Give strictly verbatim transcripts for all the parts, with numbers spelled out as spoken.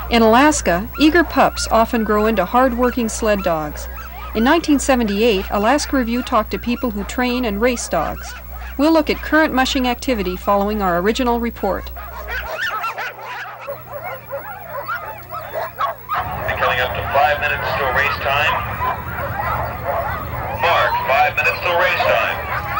In Alaska, eager pups often grow into hard-working sled dogs. In nineteen seventy-eight, Alaska Review talked to people who train and race dogs. We'll look at current mushing activity following our original report. Coming up to five minutes till race time. Mark, five minutes till race time.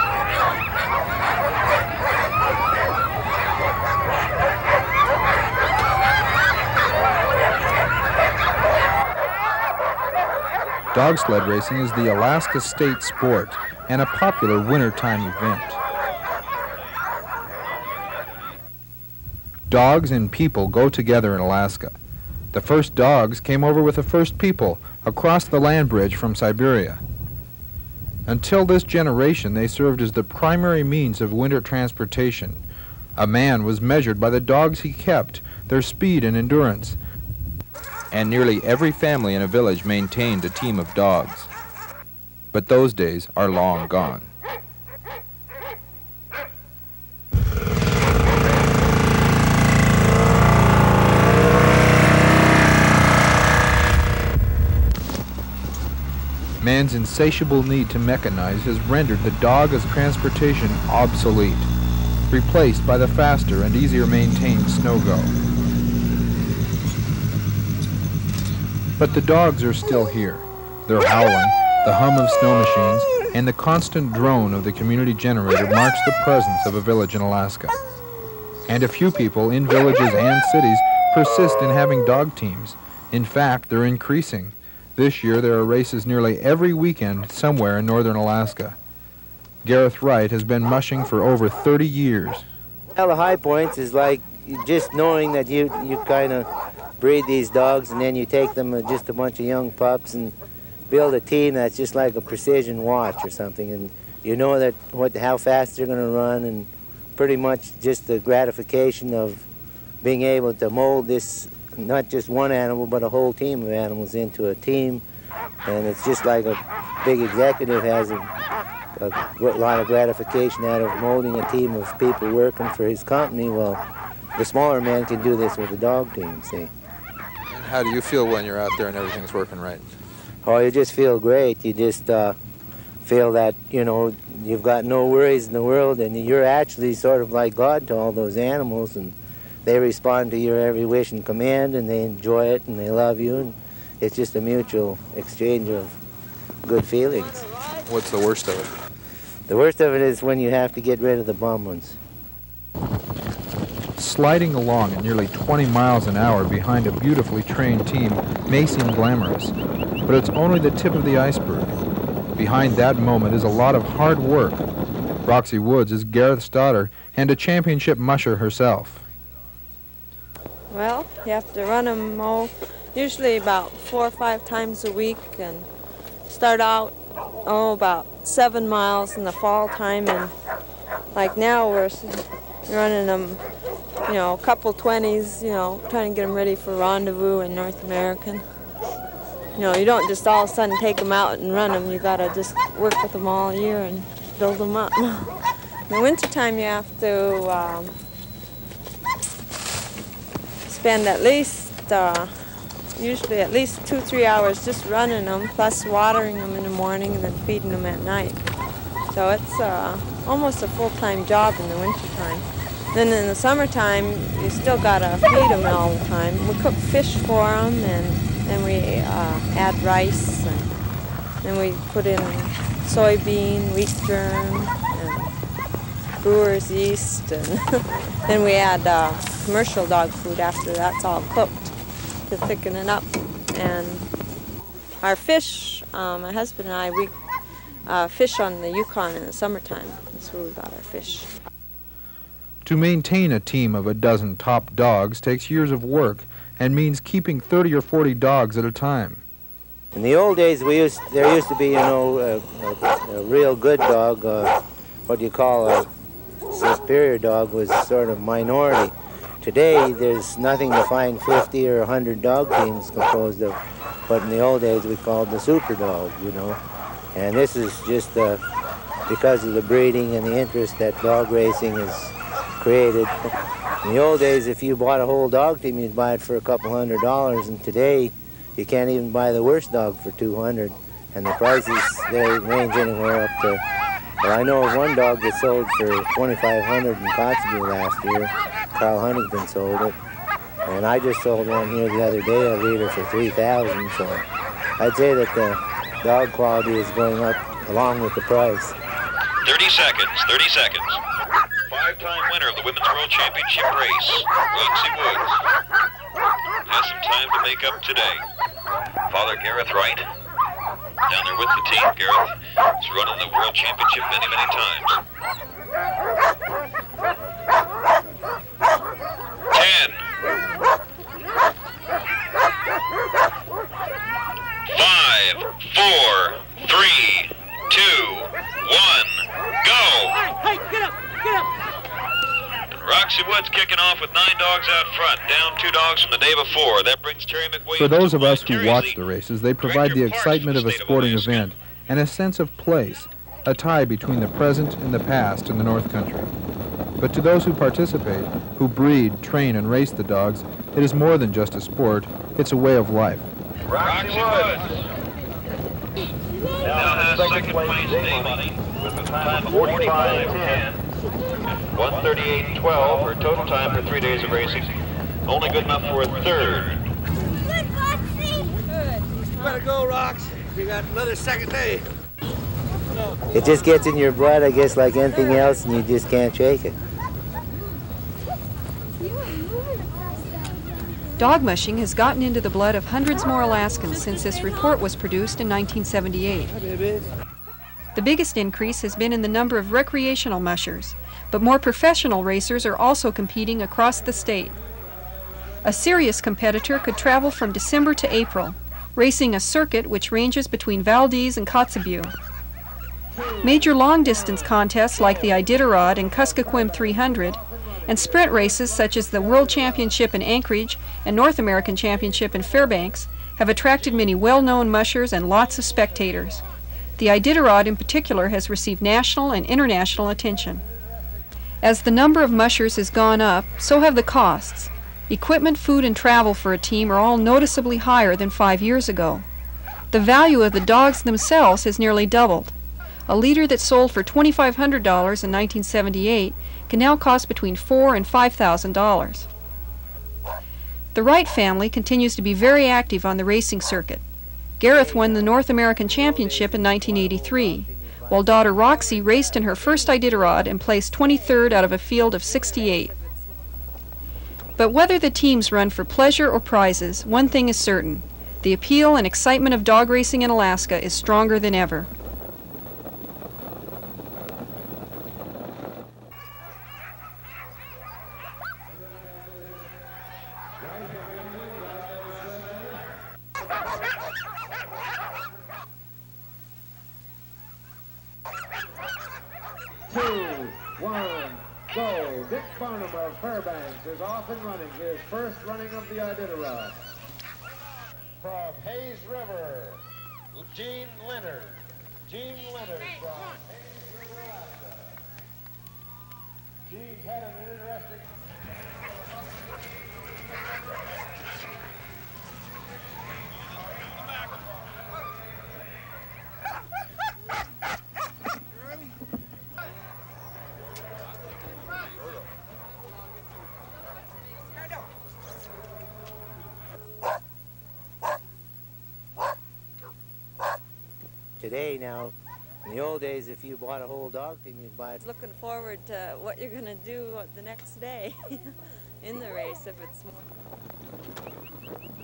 Dog sled racing is the Alaska state sport and a popular wintertime event. Dogs and people go together in Alaska. The first dogs came over with the first people across the land bridge from Siberia. Until this generation, they served as the primary means of winter transportation. A man was measured by the dogs he kept, their speed and endurance. And nearly every family in a village maintained a team of dogs. But those days are long gone. Man's insatiable need to mechanize has rendered the dog as transportation obsolete, replaced by the faster and easier maintained snow-go. But the dogs are still here. Their howling, the hum of snow machines, and the constant drone of the community generator marks the presence of a village in Alaska. And a few people in villages and cities persist in having dog teams. In fact, they're increasing. This year, there are races nearly every weekend somewhere in northern Alaska. Gareth Wright has been mushing for over thirty years. Well, the high points is like just knowing that you, you kind of breed these dogs and then you take them with just a bunch of young pups and build a team that's just like a precision watch or something. And you know that what, how fast they're going to run, and pretty much just the gratification of being able to mold this, not just one animal, but a whole team of animals into a team. And it's just like a big executive has a, a lot of gratification out of molding a team of people working for his company. Well, the smaller man can do this with a dog team, see. And how do you feel when you're out there and everything's working right? Oh, you just feel great. You just uh, feel that, you know, you've got no worries in the world, and you're actually sort of like God to all those animals, and they respond to your every wish and command, and they enjoy it, and they love you, and it's just a mutual exchange of good feelings. What's the worst of it? The worst of it is when you have to get rid of the bum ones. Sliding along at nearly twenty miles an hour behind a beautifully trained team may seem glamorous, but it's only the tip of the iceberg. Behind that moment is a lot of hard work. Roxy Woods is Gareth's daughter and a championship musher herself. Well, you have to run them all, usually about four or five times a week, and start out, oh, about seven miles in the fall time, and like now we're running them, you know, a couple twenties, you know, trying to get them ready for rendezvous in North American. You know, you don't just all of a sudden take them out and run them. You gotta just work with them all year and build them up. In the wintertime, you have to um, spend at least, uh, usually at least two, three hours just running them, plus watering them in the morning and then feeding them at night. So it's uh, almost a full-time job in the wintertime. Then in the summertime, you still gotta feed them all the time. We cook fish for them, and then we uh, add rice, and then we put in soybean, wheat germ, and brewer's yeast, and then we add uh, commercial dog food after that's all cooked to thicken it up. And our fish, um, my husband and I, we uh, fish on the Yukon in the summertime. That's where we got our fish. To maintain a team of a dozen top dogs takes years of work and means keeping thirty or forty dogs at a time. In the old days, we used there used to be, you know, a, a, a real good dog. Uh, what do you call a superior dog was sort of minority. Today, there's nothing to find fifty or one hundred dog teams composed of what in the old days we called the super dog, you know. And this is just uh, because of the breeding and the interest that dog racing has created. In the old days, if you bought a whole dog team, you'd buy it for a couple hundred dollars, and today you can't even buy the worst dog for two hundred, and the prices, they range anywhere up to, well, I know of one dog that sold for twenty-five hundred in Kotzebue last year. Carl Huntington sold it, and I just sold one here the other day, a leader, for three thousand, so I'd say that the dog quality is going up along with the price. thirty seconds, thirty seconds. Five-time winner of the Women's World Championship race, Roxy Woods, has some time to make up today. Father Gareth Wright, down there with the team. Gareth has run in the World Championship many, many times. Ten. Five, four, three, two, one, go! Hey, get up, get up! Roxy Woods kicking off with nine dogs out front, down two dogs from the day before. That brings Terry McWilliams. For those of us who Terry's watch lead. the races, they provide the excitement of a sporting event and a sense of place, a tie between the present and the past in the North Country. But to those who participate, who breed, train, and race the dogs, it is more than just a sport, it's a way of life. Roxy Woods now has second place day money with a time of forty-five ten. one thirty-eight twelve, her total time for three days of racing. Only good enough for a third. Good, Roxy! Good. You better go, Rox. You got another second day. It just gets in your blood, I guess, like anything else, and you just can't shake it. Dog mushing has gotten into the blood of hundreds more Alaskans since this report was produced in nineteen seventy-eight. The biggest increase has been in the number of recreational mushers, but more professional racers are also competing across the state. A serious competitor could travel from December to April, racing a circuit which ranges between Valdez and Kotzebue. Major long-distance contests like the Iditarod and Kuskokwim three hundred, and sprint races such as the World Championship in Anchorage and North American Championship in Fairbanks have attracted many well-known mushers and lots of spectators. The Iditarod in particular has received national and international attention. As the number of mushers has gone up, so have the costs. Equipment, food, and travel for a team are all noticeably higher than five years ago. The value of the dogs themselves has nearly doubled. A leader that sold for twenty-five hundred dollars in nineteen seventy-eight can now cost between four thousand dollars and five thousand dollars. The Wright family continues to be very active on the racing circuit. Gareth won the North American Championship in nineteen eighty-three, while daughter Roxy raced in her first Iditarod and placed twenty-third out of a field of sixty-eight. But whether the teams run for pleasure or prizes, one thing is certain: the appeal and excitement of dog racing in Alaska is stronger than ever. Two, one, go. Dick Barnum of Fairbanks is off and running his first running of the Iditarod. From Hayes River, Gene Leonard. Gene Leonard from Hayes River, Alaska. Gene's had an interesting... Today now, in the old days, if you bought a whole dog team, you'd buy it. Looking forward to what you're going to do the next day in the race if it's more.